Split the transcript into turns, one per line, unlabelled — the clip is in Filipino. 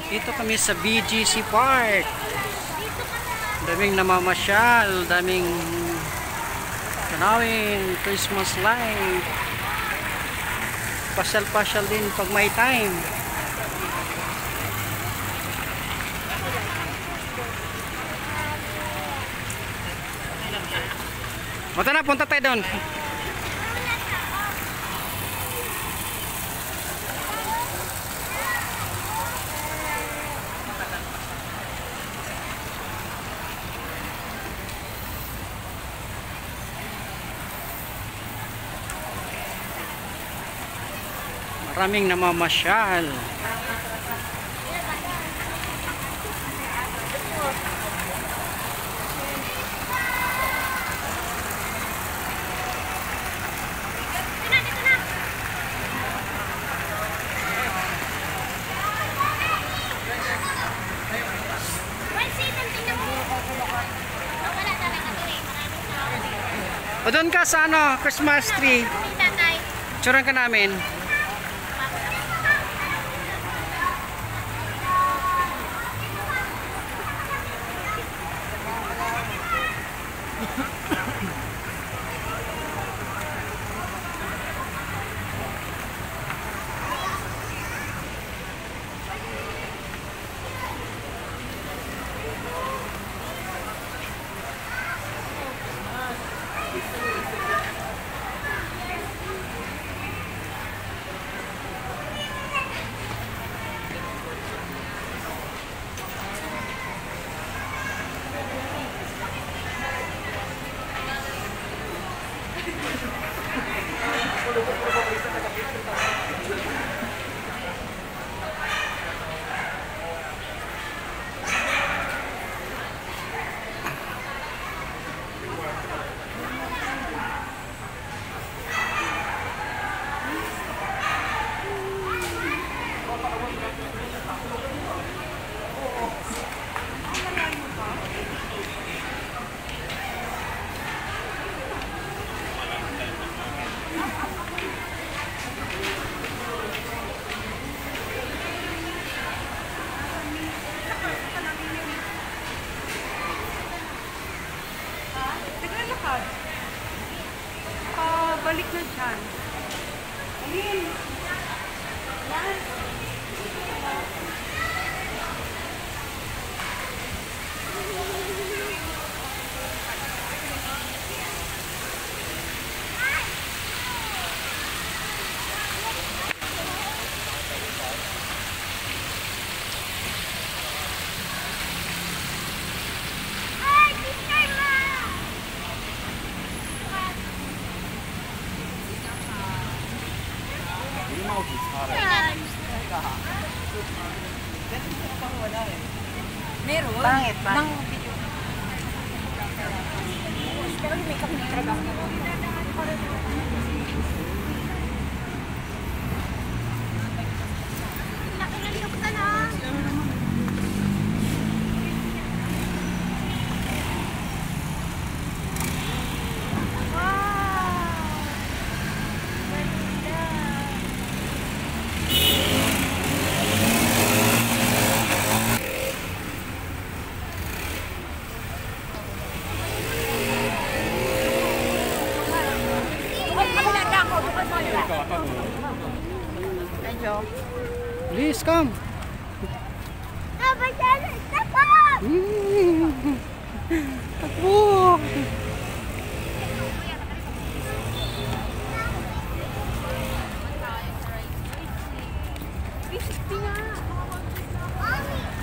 Dito kami sa BGC Park. Daming namamasyal, daming tanawin, Christmas light. Pasyal-pasyal din pag may time. O tara, punta tayo doon. Maraming namamasyal. O doon ka sa ano, Christmas tree. Tsuran ka namin.
Balik na dyan. Alin? Yan.
Meron?
Pangit ba?
Nang video. Pero may kamera.
Please come. Takbo.
Bisik nga.